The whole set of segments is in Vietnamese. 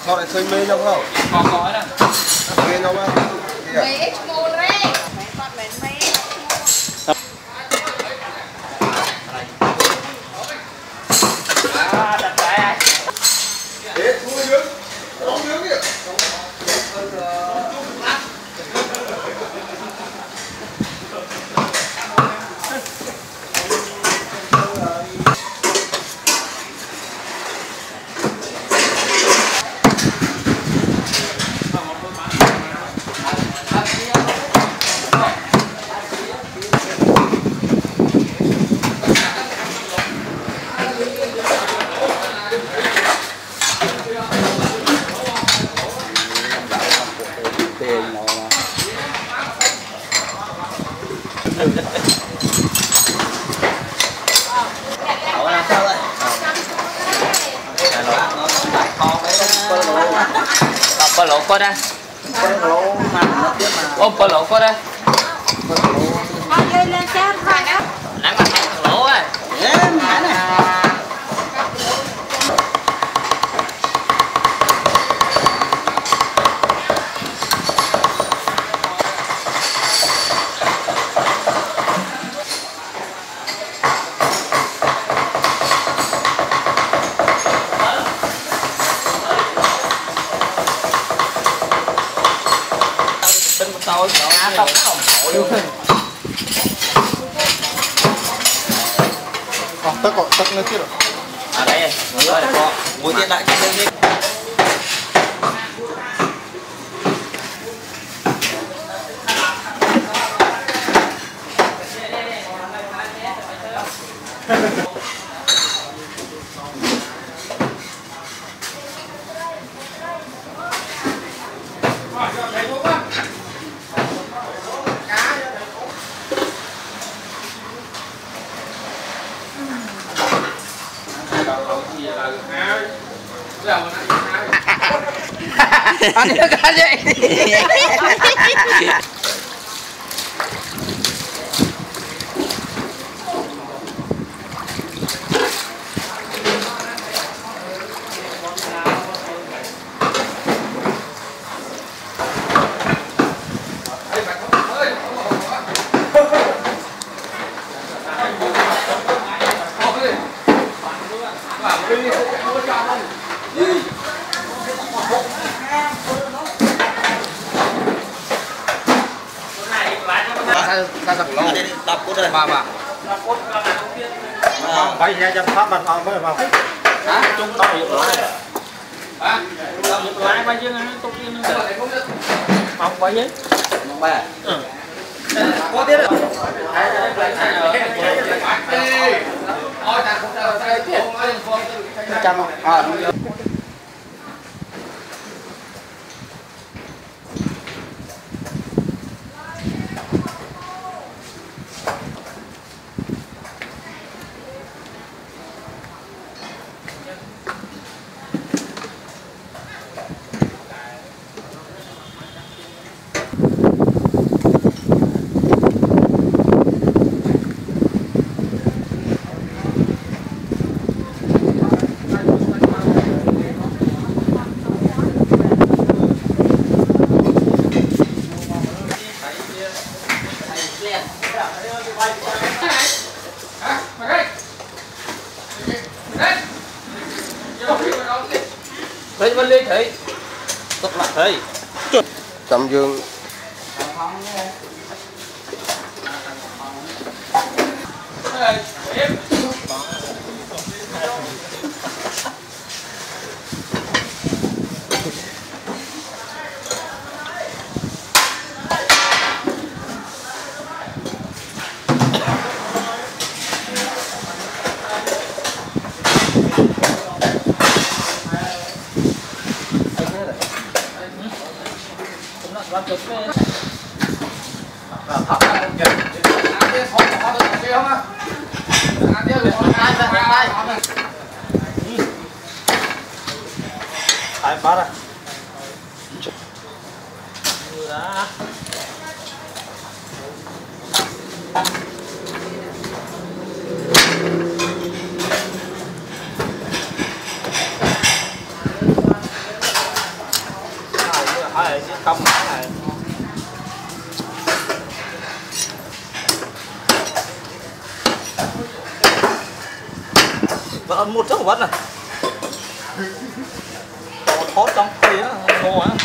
sao lại khơi mê nhau không? Có nè. Mê nhau không? Mấy mô rê. Mấy con mấy mấy. Đặt lại. Thế, thu nướng. Nấu nướng kìa. Có lỗ có đây. Ôm có lỗ có đây. Dây lên chết rồi đó. Nãy mà hai thằng lỗ á. Tôi không luôn. Tắc nữa chứ rồi. À đây, rồi có. Ngồi tiện lại trên đây. Anh nhớ cái gì? Đập cốt đây. Bà. Phải ra cho pháp bàn phòng mới vào. Hả? Chúng tao hiểu rồi. Hả? Tao hiểu rồi bao nhiêu nó tục nhiên nó. Không bao nhiêu? Mong ba. Ừ. Có tiết rồi. Trăm. Thấy Vân Ly thấy. Tốt lại thấy. Trầm dương. Tại ba đây. không này vẫn một chút vẫn này hot trong kia ngô á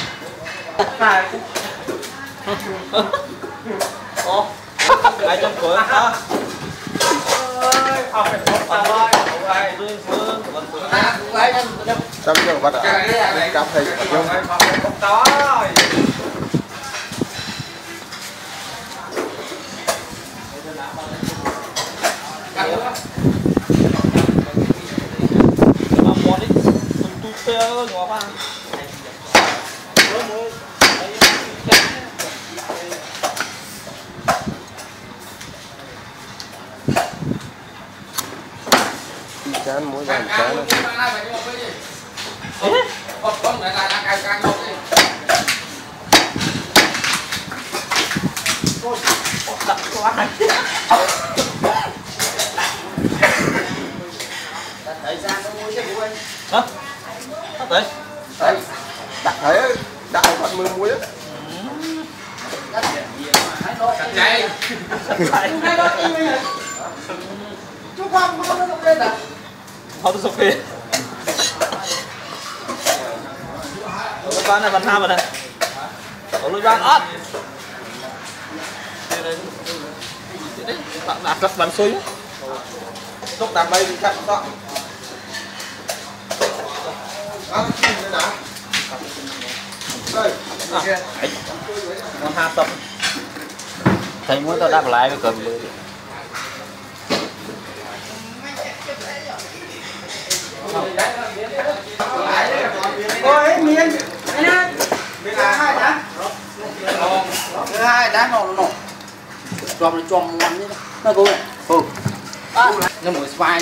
ô ai trong cửa hả Sao bây giờ bắt ạ? Cặp thầy không? Chán muối vàng chán đặt quá Thầy sang nó muối chứ muối hả đấy đặt thấy đặt phần mười muối á chạy chú không nó lên à không sụp đi lối bán này bán ham rồi này lối bán ớt bạn đặt rất bán xui lúc làm bay thì chặt đó đây con ha tập thầy muốn tao đáp lại cái cơm lưới ôi miên miên hai đá nổ chòm nằm như nó cô này nó mũi xoay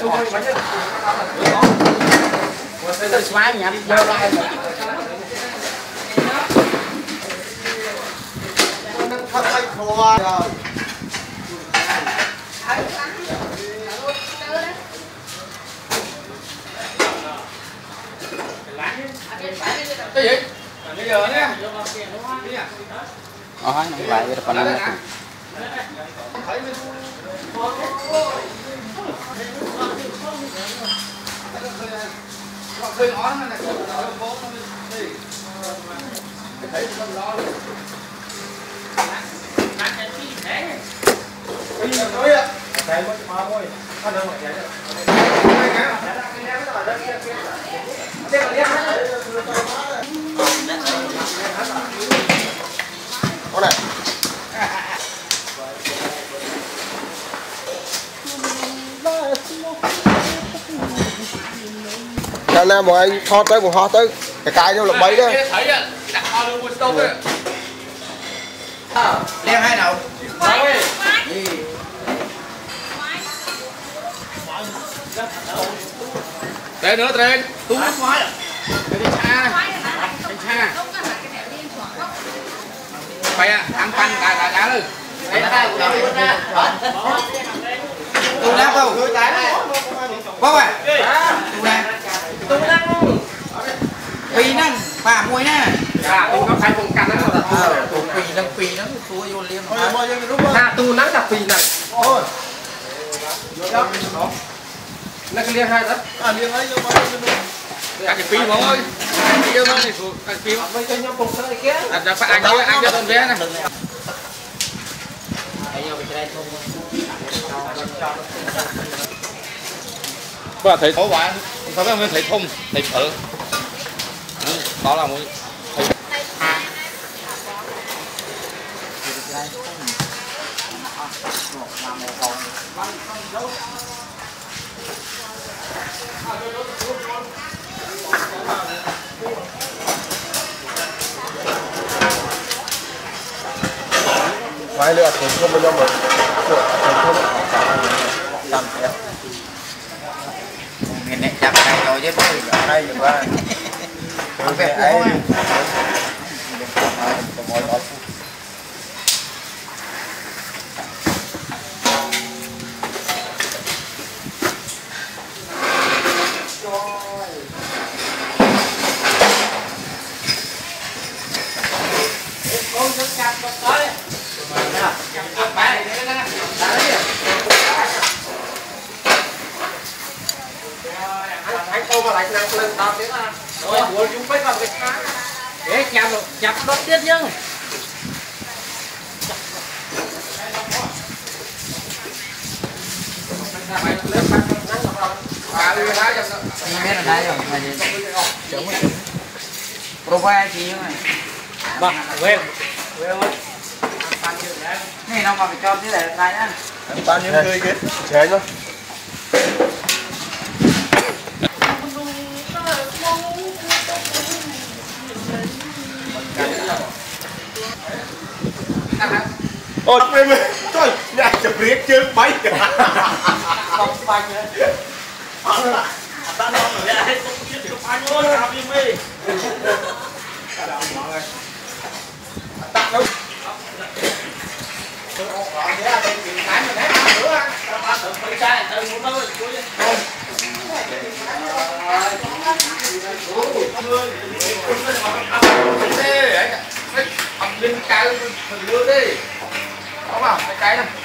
mũi xoay nhá dơ lại nó thật hay khô rồi cái gì bây giờ nhé Nói lại cái phần này con này cho nên mọi anh thoát tới một ho tới cái đâu là bấy đó Lem hai nào đây nữa trên tú khoái à cái cha phải ăn pan đá luôn tú đáp không bố à tú đáp phi năng bà mùi nè nó khai vùng canh đó phi năng thua vô liêm tu nắng là phi này nó cái liên hai đó liên ấy cái phi mà ơi cái nó này cái phi với cái nhóm cùng cái kia anh cho tôi vé này và thầy thổ bạn sao biết thầy thùng thầy thử đó là một phải lựa thành không bao giờ mà thành không Tâm thế miền này chặt này rồi chứ bố đây rồi ba không phải ấy mà lại năng lên tao thế à rồi buồn chúng phải còn cái cá để chặt đốt tiết nhưng biết là đây rồi là gì profile gì mà vâng về này nó mà phải cho thế này đây nhá bao nhiêu người kia chế nó ôi mày trời nhà chụp riết chứ mấy không bánh nữa ta nói rồi đấy không biết chụp bánh luôn làm gì mày tắt đâu tôi còn còn thế là tiền cái mình ném ăn nữa ăn ta tự phải sai tự muốn nói lên cao mình đưa đi không vào cái này